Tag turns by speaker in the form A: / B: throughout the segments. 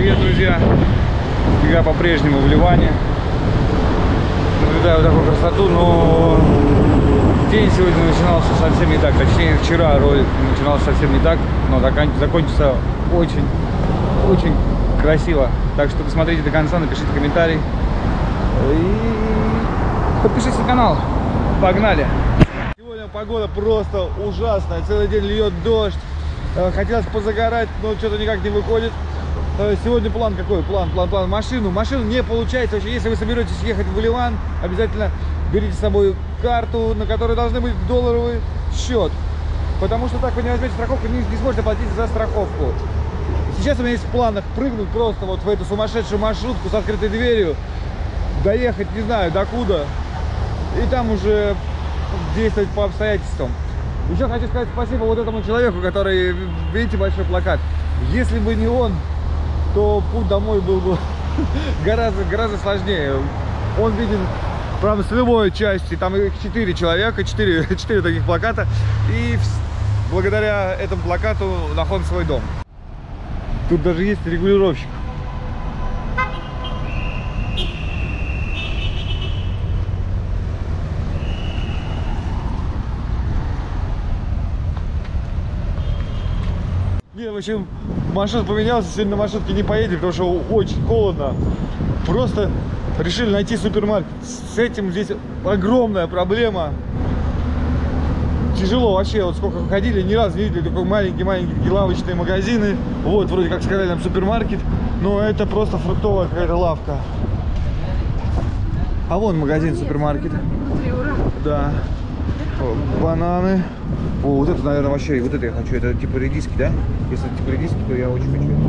A: привет, друзья! Я по-прежнему в Ливане. Наблюдаю такую красоту, но день сегодня начинался совсем не так. Точнее, вчера ролик начинался совсем не так, но закончится очень красиво. Так что досмотрите до конца, напишите комментарий и подпишитесь на канал. Погнали! Сегодня погода просто ужасная. Целый день льет дождь. Хотелось позагорать, но что-то никак не выходит. Сегодня план какой? План. Машину не получается. Вообще, если вы соберетесь ехать в Ливан, обязательно берите с собой карту, на которой должны быть долларовый счет. Потому что так вы не возьмете страховку, не сможете платить за страховку. Сейчас у меня есть в планах прыгнуть просто вот в эту сумасшедшую маршрутку с открытой дверью, доехать не знаю докуда, и там уже действовать по обстоятельствам. Еще хочу сказать спасибо вот этому человеку, который, видите, большой плакат. Если бы не он, то путь домой был бы гораздо сложнее. Он виден, правда, с любой части. Там их 4 человека, 4 таких плаката. И благодаря этому плакату находим свой дом. Тут даже есть регулировщик. В общем, маршрут поменялся, сегодня на маршрутке не поедем, потому что очень холодно. Просто решили найти супермаркет. С этим здесь огромная проблема. Тяжело вообще, вот сколько ходили, ни разу не видели такой маленькие лавочные магазины. Вот, вроде как сказали нам супермаркет, но это просто фруктовая какая-то лавка. А вон магазин супермаркет. Да. Бананы. О, вот это, наверное, вообще, вот это я хочу. Это типа редиски, да? Если это типа редиски, то я очень хочу.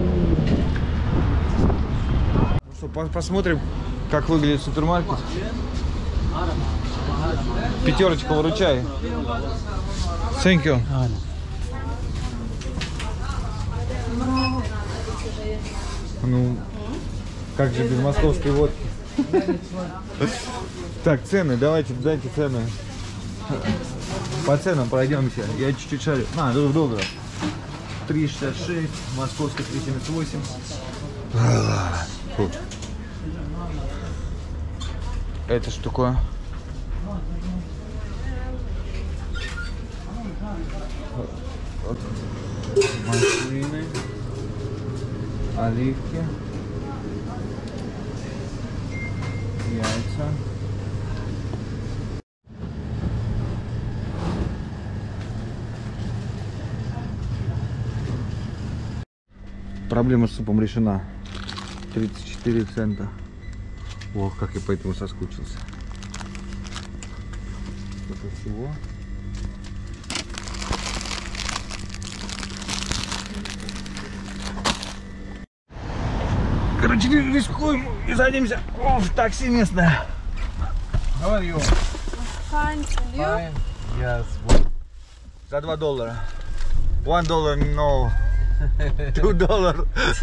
A: Ну что, посмотрим, как выглядит супермаркет. Пятерочка, выручай. Thank you. Ну, как же без московской водки? Так, цены, дайте цены. По ценам пройдемся. Я чуть-чуть шарю. Долго. 3,66, московская 3,78. Это что такое? Маслины, оливки, яйца. Проблема с супом решена. 34 цента. Ох, как я по этому соскучился. Сколько всего. Короче, рискуем и садимся в такси местное. How are you?
B: Fine,
A: Fine. Yes. За $2. $1 no. $2.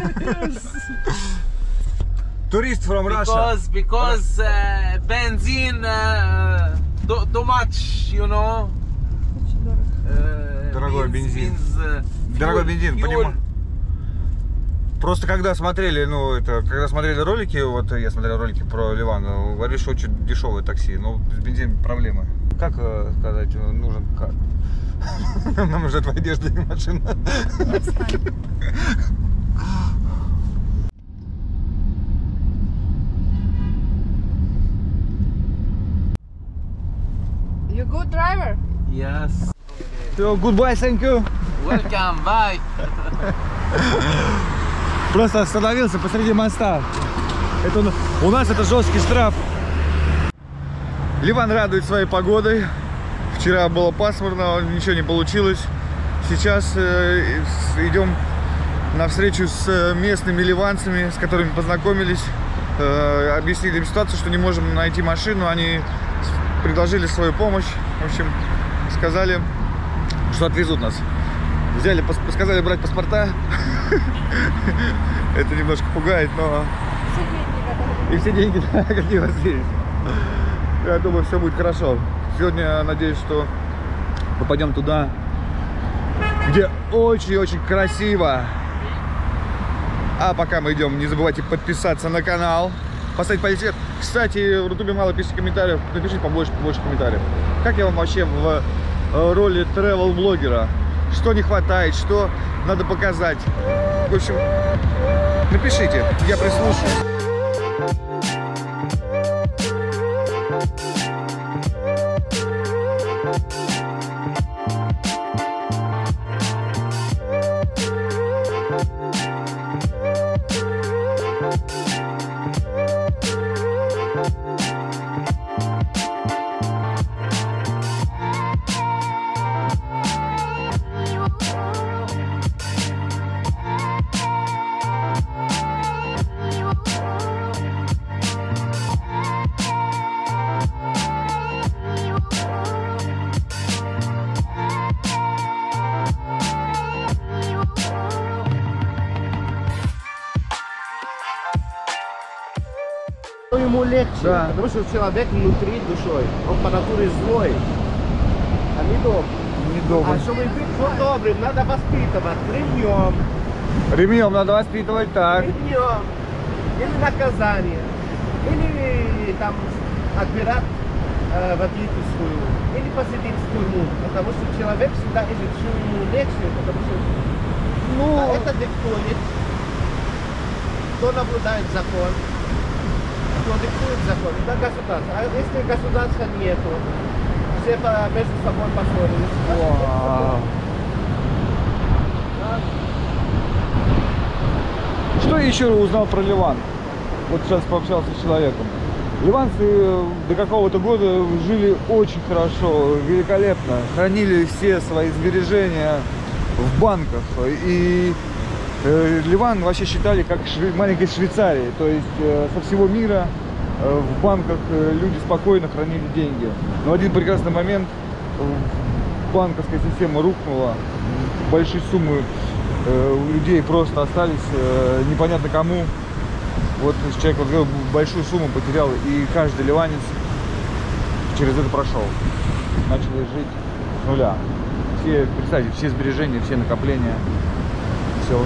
A: Tourist from Russia.
C: Because benzene too much, you know.
A: Дорогой бензин. Дорогой бензин, понимаю. Просто когда смотрели, когда смотрели ролики, вот я смотрел ролики про Ливан, говорили, что очень дешевое такси, но с бензином проблемы. Как сказать, нужен как? Нам нужна твоя одежда и машина.
B: You good driver?
C: Yes.
A: So, goodbye, thank you.
C: Welcome, bye.
A: Просто остановился посреди моста. Это, у нас это жесткий штраф. Ливан радует своей погодой. Вчера было пасмурно, ничего не получилось. Сейчас идем на встречу с местными ливанцами, с которыми познакомились. Объяснили им ситуацию, что не можем найти машину. Они предложили свою помощь. В общем, сказали, что отвезут нас. Сказали брать паспорта. Это немножко пугает, но... И все деньги, какие у вас есть. Я думаю, все будет хорошо. Сегодня я надеюсь, что попадем туда, где очень-очень красиво. А пока мы идем, не забывайте подписаться на канал, поставить палец. Кстати, в Рутубе мало пишите комментариев, напишите побольше комментариев. Как я вам вообще в роли travel-блогера? Что не хватает, что надо показать? В общем, напишите, я прислушаюсь.
D: Ему легче,
A: Да.
D: потому что человек внутри душой, он по натуре злой, а не добрый. А чтобы быть добрым, надо воспитывать ремнем,
A: Ремнем надо воспитывать так.
D: ремнем, или наказание, или там отбирать водительскую, или посадить в тюрьму, потому что человек всегда ищет, что ему легче, потому что это диктует, кто наблюдает закон. Кто диктует закон, это государство. А если государства нету, все между собой поссорились.
A: Что еще узнал про Ливан? Вот сейчас пообщался с человеком. Ливанцы до какого-то года жили очень хорошо, великолепно. Хранили все свои сбережения в банках. И Ливан вообще считали как маленькой Швейцарией. То есть со всего мира в банках люди спокойно хранили деньги. Но в один прекрасный момент банковская система рухнула. Большие суммы у людей просто остались непонятно кому. Вот человек вот говорил, большую сумму потерял, и каждый ливанец через это прошел. Начал жить с нуля. Все, представьте, все сбережения, все накопления. Все.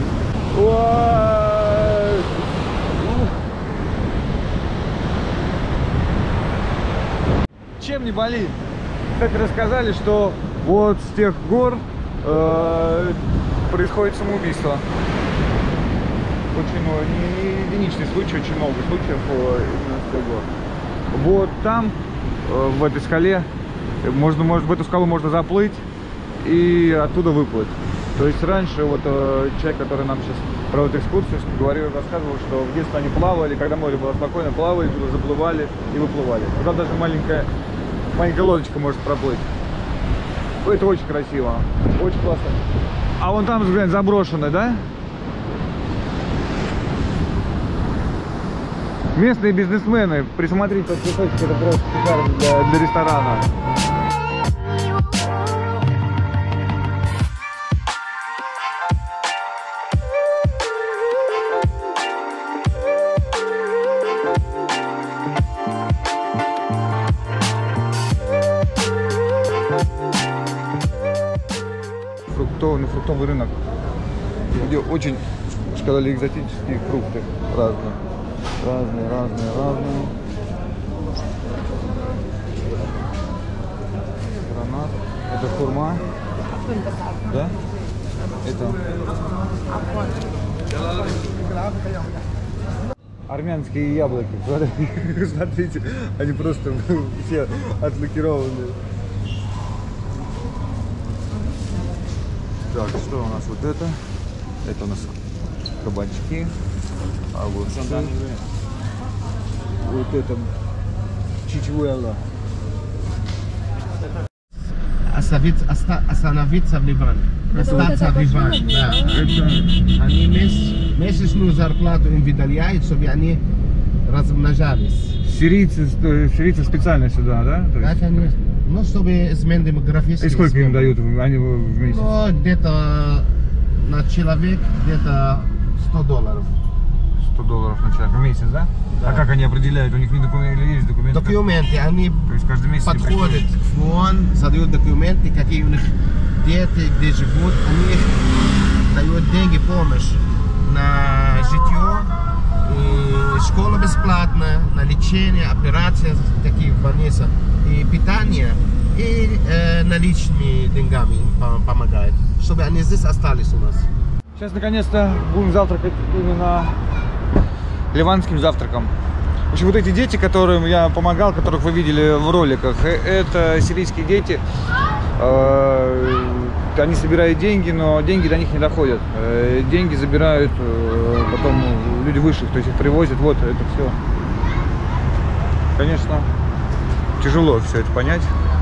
A: Чем не болит? Кстати, рассказали, что вот с тех гор происходит самоубийство. Очень не единичный случай, очень много случаев именно с тех гор. Вот там, в этой скале, в эту скалу можно заплыть и оттуда выплыть. То есть раньше вот человек, который нам сейчас проводит экскурсию, рассказывал, что в детстве они плавали, когда море было спокойно, плавали, туда заплывали и выплывали. Туда даже маленькая лодочка может проплыть. Это очень красиво, очень классно. А вон там, взгляните, заброшенный, да? Местные бизнесмены, присмотрите, тот кусочек, это просто шикарно для ресторана. Фруктовый рынок, где очень, сказали, экзотические фрукты разные. Гранат. Это хурма. Да? Это армянские яблоки. Смотрите, они просто все отлакированы. Так, что у нас вот это? Это у нас кабачки. А вот это чичуэлла.
D: Остановиться в Ливане. Остаться в Ливане. Да. Они месячную зарплату им выделяют, чтобы они размножались.
A: Сирийцы специально сюда, да?
D: Да, конечно. Ну, чтобы измен демографический.
A: И сколько им дают они в месяц?
D: Ну, где-то на человек где-то $100.
A: $100 на человек в месяц, да?
D: Да.
A: А как они определяют? У них не документы или есть документы?
D: Документы, они
A: То есть каждый месяц
D: подходят в ФОН, задают документы, какие у них дети, где живут, они дают деньги, помощь на житье. лечение, операции такие в больнице, и питание, и наличными деньгами им помогает, чтобы они здесь остались у нас.
A: Сейчас наконец-то будем завтракать именно ливанским завтраком. В общем, вот эти дети, которым я помогал, которых вы видели в роликах, это сирийские дети. Они собирают деньги, но деньги до них не доходят. Деньги забирают потом люди высших, то есть их привозят. Вот это все. Конечно, тяжело все это понять.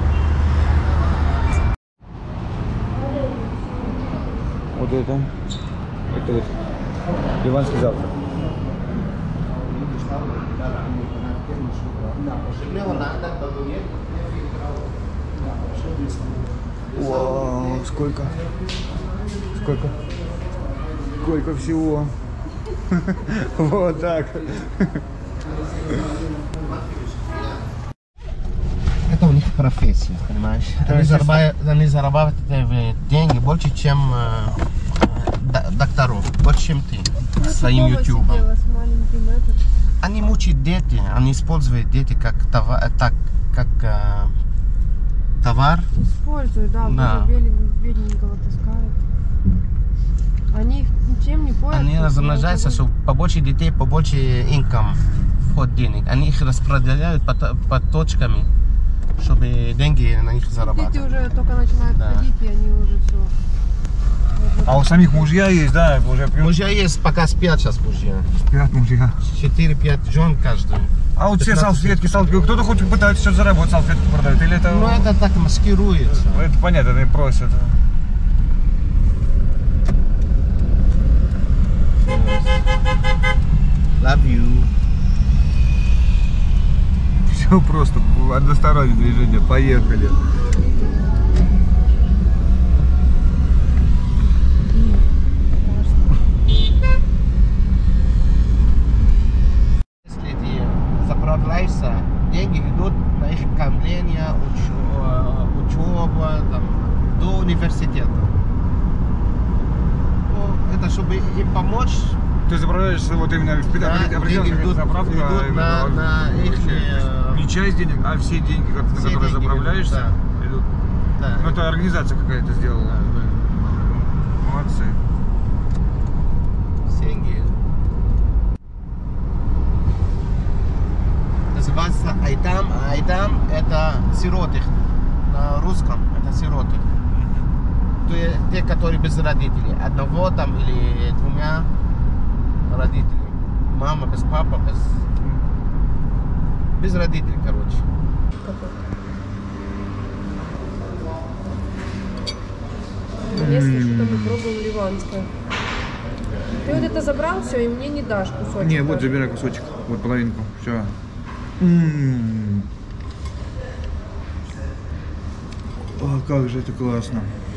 A: Вот это вот ливанский завтрак. Вау, сколько всего. Вот так.
D: Это у них профессия, понимаешь? Они зарабатывают деньги больше, чем докторов, больше, чем ты, своим ютубом. Они мучают дети, они используют дети как товар.
B: Используют, да,
D: Да.
B: бедненького таскают. Они их ничем не поют.
D: Они размножаются, чтобы побольше детей, побольше инком, вход денег. Они их распределяют по точками, чтобы деньги на них
B: Дети
D: зарабатывать.
B: уже только начинают
D: Да.
B: ходить, и они уже все.
A: А у самих мужья есть, да, уже пьют.
D: Мужья есть, пока спят сейчас мужья.
A: Спят мужья.
D: 4-5 жен каждый.
A: А вот все
D: 15.
A: салфетки, кто-то хоть пытается что-то заработать, салфетки продают, или это...
D: Ну это так маскируется.
A: Это понятно, они просят.
D: Love you.
A: Все просто, одностороннее движение, поехали.
D: Если ты заправляешься, деньги идут на их кормление, учеба, там, до университета. Ну, это чтобы им помочь.
A: Ты заправляешься вот именно в
D: Да,
A: определенная
D: деньги идут
A: заправка,
D: на их,
A: не часть денег, а все деньги, на
D: все
A: которые
D: деньги
A: заправляешься, идут.
D: Да.
A: Ну это организация какая-то сделала. Молодцы.
D: Деньги. Называется Айдам. Айдам это сироты. На русском это сироты. То есть те, которые без родителей. Одного там или двумя родителей. Мама без папы, без родителей, короче.
B: Если что-то мы пробовали ливанское. Ты вот это забрал все, и мне не дашь кусочек.
A: Не, вот
B: даже.
A: забирай кусочек, вот половинку, все. О, как же это классно.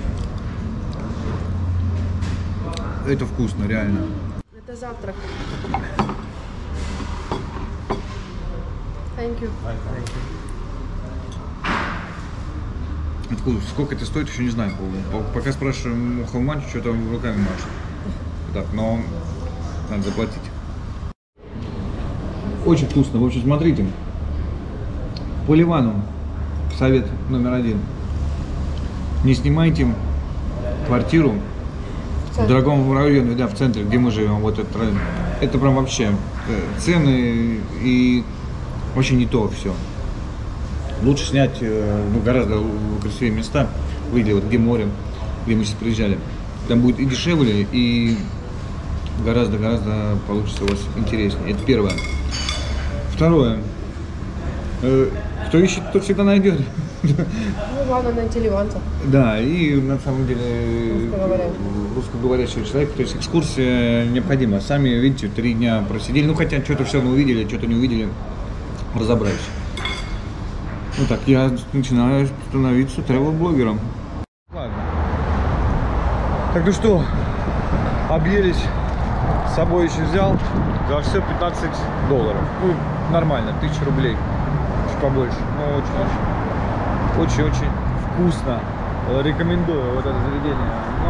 A: Это вкусно, реально.
B: Это завтрак. Thank you.
A: Откуда? Сколько это стоит, еще не знаю. Пока спрашиваем у Халманча, что там руками машет. Так, но надо заплатить. Очень вкусно. В общем, смотрите. По Ливану совет номер 1. Не снимайте квартиру в дорогом районе, да, в центре, где мы живем, вот этот район. Это прям вообще цены и вообще не то все. Лучше снять гораздо красивее места, выйдя вот где море, где мы сейчас приезжали. Там будет и дешевле, и гораздо получится у вас интереснее. Это первое. Второе. Кто ищет, тот всегда найдет.
B: Ну, главное найти ливанца.
A: Да, и на самом деле русскоговорящий человек, то есть экскурсия необходима. Сами, видите, 3 дня просидели, ну хотя что-то все увидели, что-то не увидели, разобрались. Ну так, я начинаю становиться тревел-блогером. Ладно. Так, ну что, объелись, с собой еще взял, за все $15. Ну, нормально, 1000 рублей, чуть побольше, но очень вкусно. Рекомендую вот это заведение.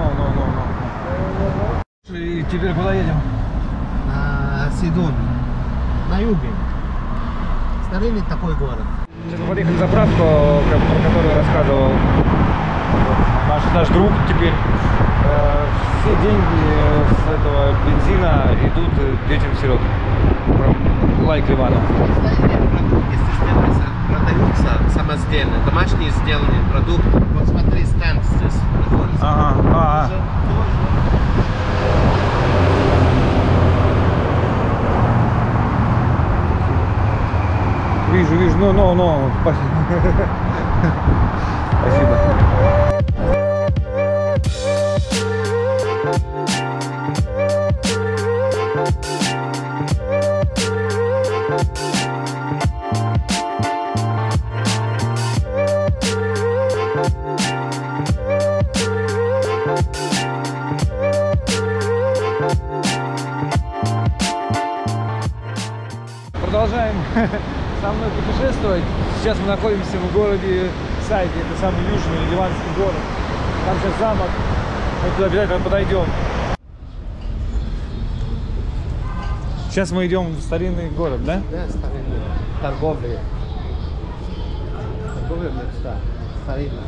A: И теперь куда едем?
D: На Сидон, на юге. Старинный такой город.
A: Сейчас мы подъехали на заправку, про которую рассказывал наш друг теперь. Все деньги с этого бензина идут детям-сирот. Лайк Ливану.
D: Продаются самостоятельно, домашние сделанные продукты. Вот смотри, стенд здесь находится.
A: Ага. Вижу, ну, спасибо. Продолжаем со мной путешествовать. Сейчас мы находимся в городе Сайди, это самый южный ливанский город. Там сейчас замок, мы туда обязательно подойдем. Сейчас мы идем в старинный город, да?
D: Да, старинный. Торговля. Торговля места. Старинная.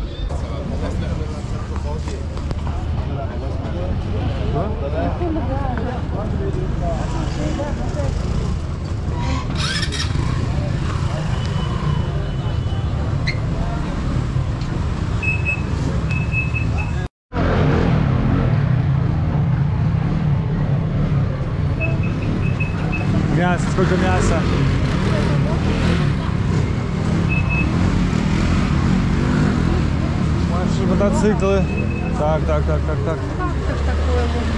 A: Мясо, сколько мяса. Марши, мотоциклы. Так.
B: Как такое может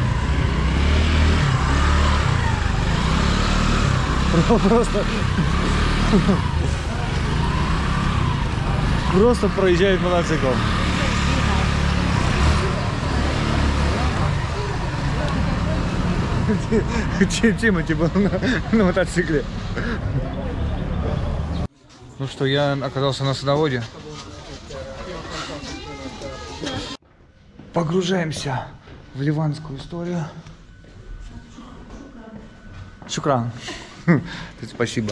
B: быть?
A: Просто проезжает мотоцикл. Тимати был на мотоцикле. Ну что, я оказался на садоводе. Погружаемся в ливанскую историю. Шукран. Спасибо.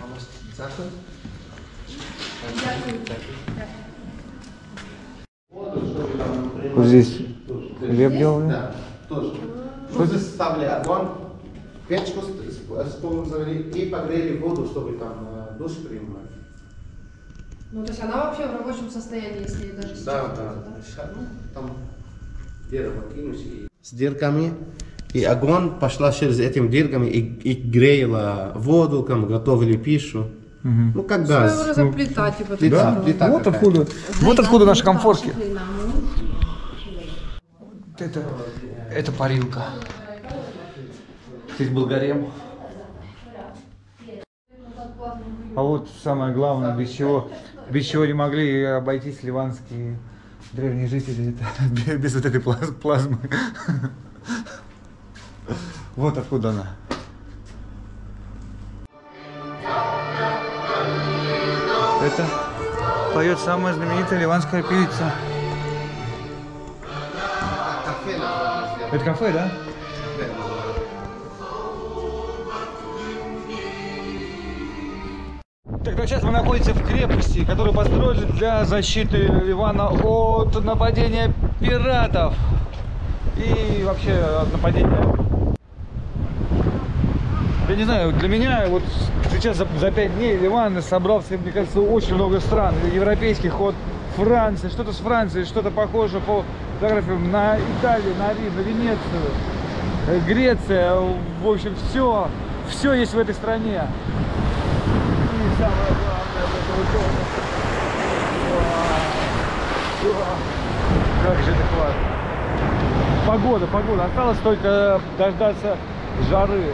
A: Вот здесь хлеб делали.
D: Да, тоже. Мы ставили огонь, печку с полом завели и погрели воду, чтобы там душ принимать.
B: Ну, то есть она вообще в рабочем состоянии, если даже сейчас.
D: Да. Ну, там дерево кинули с дырками. И огонь пошла через этими дырками и грела воду, там готовили пищу. Ну, как газ.
B: Своего рода плита, типа.
D: Плита, плита
A: Вот
D: какая-то.
A: откуда наши комфорки. Это парилка. Здесь был гарем. А вот самое главное, без чего не могли обойтись ливанские древние жители, это без вот этой плазмы. Вот откуда она. Это поет самая знаменитая ливанская певица. Это кафе, да? Так, ну сейчас мы находимся в крепости, которую построили для защиты Ливана от нападения пиратов и вообще от нападения. Я не знаю, для меня вот сейчас за 5 дней Ливан собрал в себе, мне кажется, очень много стран европейских, от Франции, что-то с Францией, что-то похоже по фотографиям на Италию, на Рим, на Венецию, Греция, в общем, все есть в этой стране. И самое главное, как же это классно. Погода. Осталось только дождаться жары.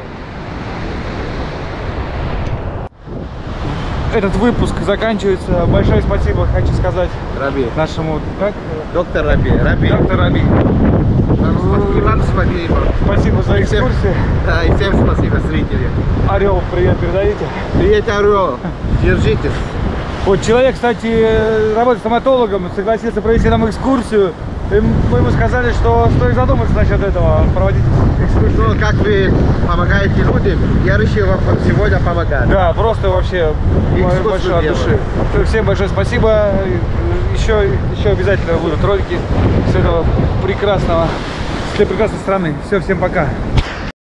A: Этот выпуск заканчивается. Большое спасибо хочу сказать
D: Раби.
A: нашему, как?
D: Доктор Раби.
A: Доктор Раби.
D: Иван, спасибо.
A: Спасибо за экскурсию.
D: Да, и всем спасибо, зрители.
A: Орел, привет передадите.
D: Привет, Орел. Держитесь.
A: Вот человек, кстати, работает стоматологом, согласился провести нам экскурсию И мы ему сказали, что стоит задуматься насчет этого, проводить экскурсию.
D: Ну, как вы помогаете людям, я решил вам сегодня помогать.
A: Да, просто вообще
D: Экскурсию
A: большое от
D: делаем.
A: души. Всем большое спасибо. Еще обязательно будут ролики с этого прекрасного, с этой прекрасной страны. Все, всем пока.